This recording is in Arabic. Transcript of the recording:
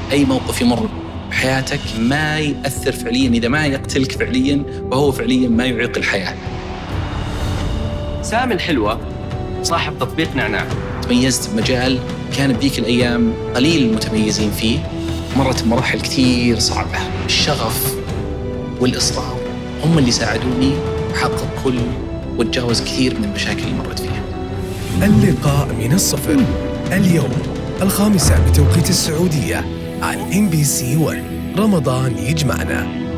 أي موقف يمر بحياتك ما يأثر فعليا، إذا ما يقتلك فعليا وهو فعليا ما يعيق الحياة. سامي الحلوة صاحب تطبيق نعناع، تميزت بمجال كان بذيك الأيام قليل المتميزين فيه، مرت بمراحل كثير صعبة. الشغف والإصرار هم اللي ساعدوني أحقق كل واتجاوز كثير من المشاكل اللي مرت فيها. اللقاء من الصفر اليوم 5 بتوقيت السعودية على MBC 1. رمضان يجمعنا.